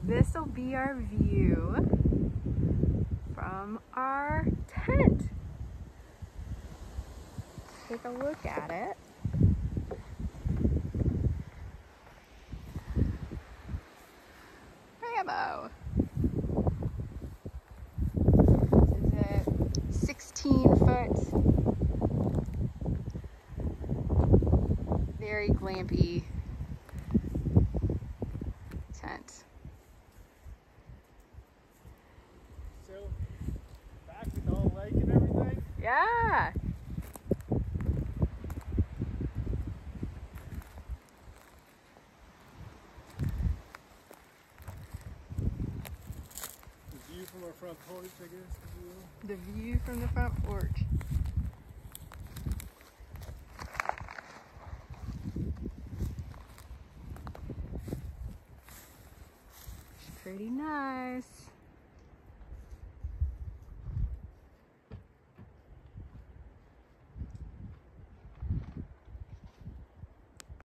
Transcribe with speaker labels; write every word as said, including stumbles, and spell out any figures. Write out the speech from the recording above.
Speaker 1: this will be our view from our tent. Take a look at it. Rambo. This is a sixteen foot, very glampy tent.
Speaker 2: So, back with the whole lake and everything?
Speaker 1: Yeah.
Speaker 2: The view from our front porch, I guess.
Speaker 1: The view from the front porch. Pretty nice.